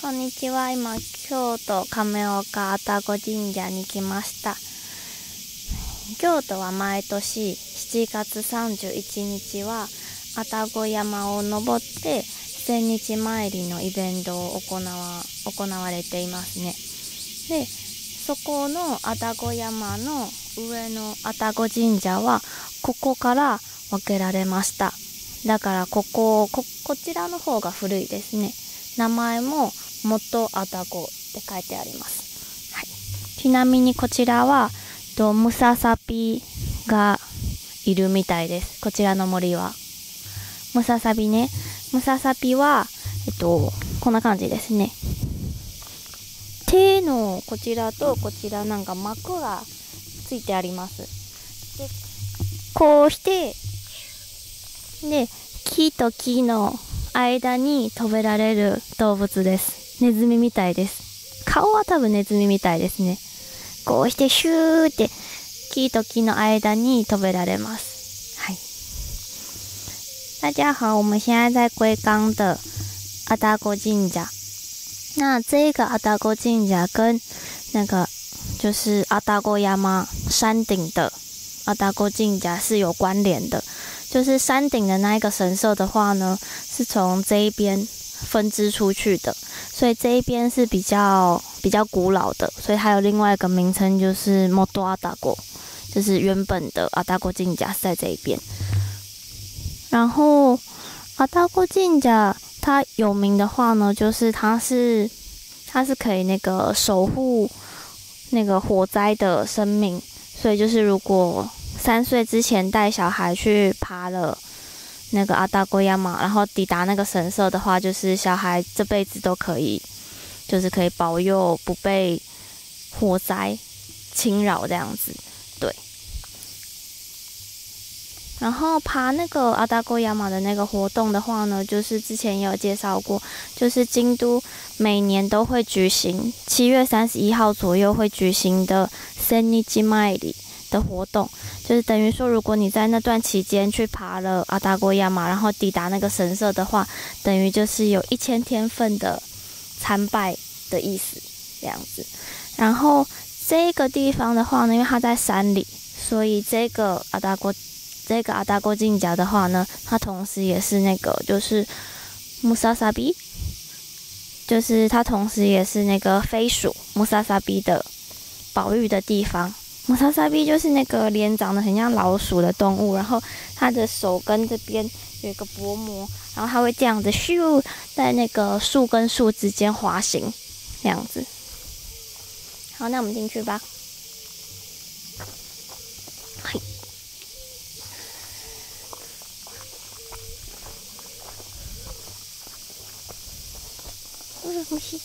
こんにちは。今、京都亀岡愛宕神社に来ました。京都は毎年7月31日は愛宕山を登って千日参りのイベントを行われていますね。で、そこの愛宕山の上の愛宕神社はここから分けられました。だからこちらの方が古いですね。名前も元愛宕って書いてあります。はい、ちなみにこちらはムササビがいるみたいです。こちらの森はムササビね。ムササビはこんな感じですね。手のこちらとこちらなんか膜がついてあります。で、こうしてで木と木の間に飛べられる動物です。ネズミみたいです。顔は多分ネズミみたいですね。こうしてシューって木と木の間に飛べられます。はい。大家好，我们现在在龟冈的愛宕神社。那这个愛宕神社跟那个就是愛宕山山顶的愛宕神社是有关联的。就是山顶的那一个神社的話呢，是從這一邊分支出去的，所以這一邊是比較古老的，所以還有另外一個名稱就是元愛宕，就是原本的愛宕神社是在這一邊。然後愛宕神社它有名的話呢，就是它是可以那個守護那個火災的生命，所以就是如果3歲之前帶小孩去爬了那個愛宕山，然後抵達那個神社的話，就是小孩這輩子都可以，就是可以保佑不被火災侵擾這樣子。對。然後爬那個愛宕山的那個活動的話呢，就是之前也有介紹過，就是京都每年都會舉行7月31號左右會舉行的千日參り的活動，就是等於說如果你在那段期間去爬了愛宕山，然後抵達那個神社的話，等於就是有1000天份的參拜的意思這樣子。然後這個地方的話呢，因為它在山裡，所以這個愛宕神社的話呢，它同時也是那個就是ムササビ，就是它同時也是那個飛鼠ムササビ的保育的地方。ムササビ就是那個臉長得很像老鼠的動物，然後它的手跟這邊有一個薄膜，然後它會這樣子咻在那個樹跟樹之間滑行，這樣子。好，那我們進去吧。嘿。虫。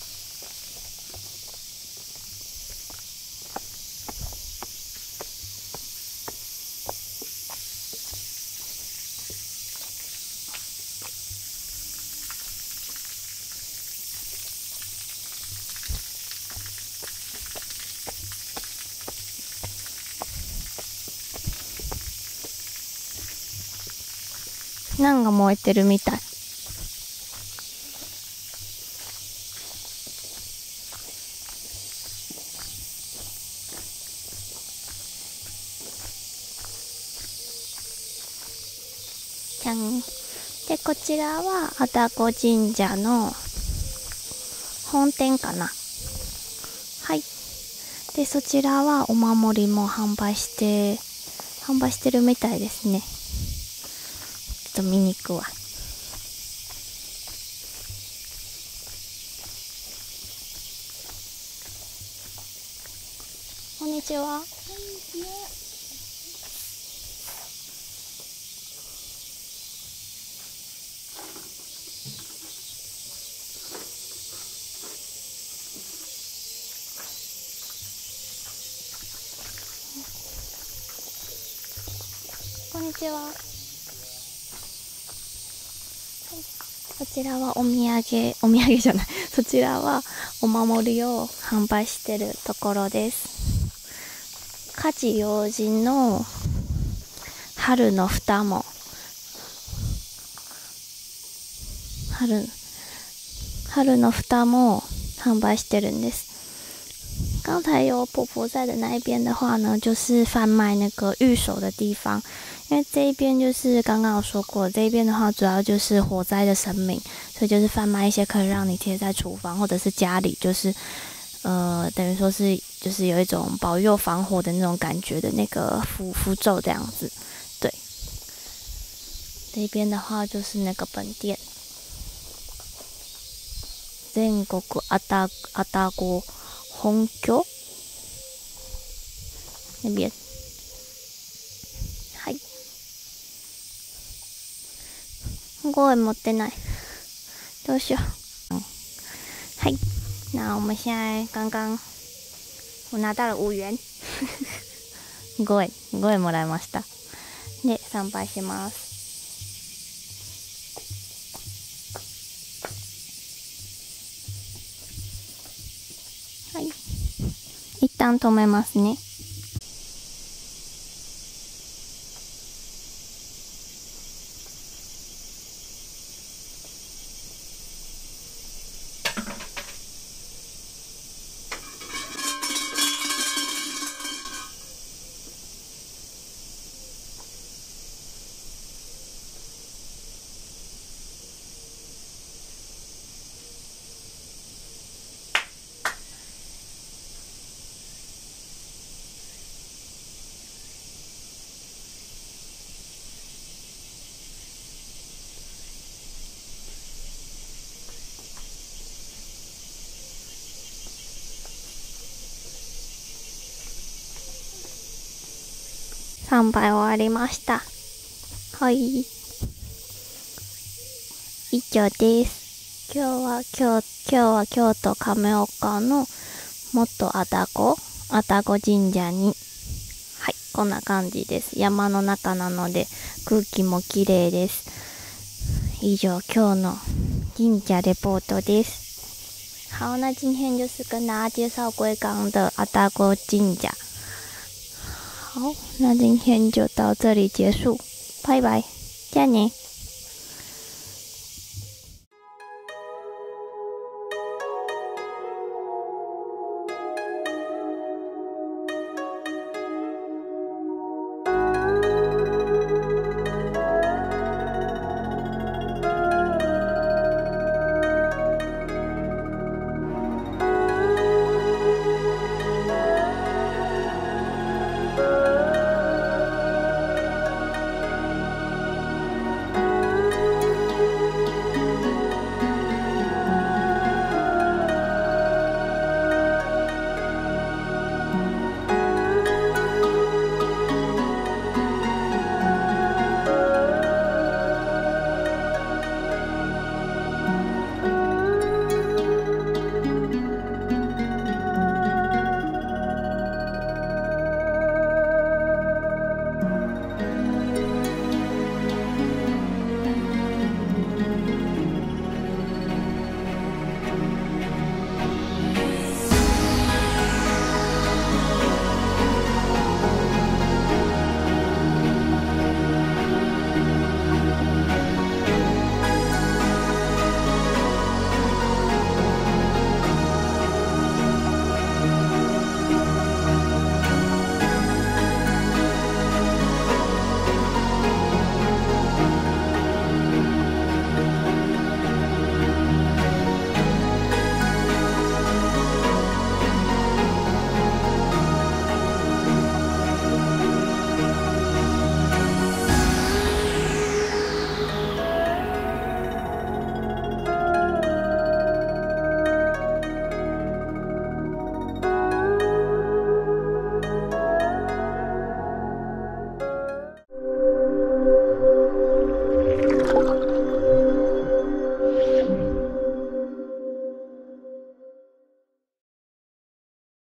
なんか燃えてるみたい。じゃん。で、こちらは愛宕神社の本店かな。はい。で、そちらはお守りも販売してるみたいですね。ちょっと見に行くわ。こんにちは。こんにちは。こちらはお土産じゃない。そちらはお守りを販売してるところです。火事用心の春の蓋も春の蓋も販売してるんです。刚才有婆婆在的那一边的话呢，就是贩卖那个御守的地方。因为这一边就是刚刚有说过，这一边的话主要就是火灾的神明，所以就是贩卖一些可以让你贴在厨房或者是家里，就是等于说是就是有一种保佑防火的那种感觉的那个符咒这样子。对，这边的话就是那个本店，全国愛宕本拠那边。はい。5円持ってない。どうしよう。はい。那我们现在刚刚我拿到了5元。5円もらいました。で、参拝します。はい。一旦止めますね。参拝終わりました。はい。以上です。今日は京都亀岡の元愛宕神社に、はい、こんな感じです。山の中なので空気も綺麗です。以上、今日の神社レポートです。好，那今天就是跟大家介绍龟冈的愛宕神社。好，那今天就到这里结束，拜拜，加年。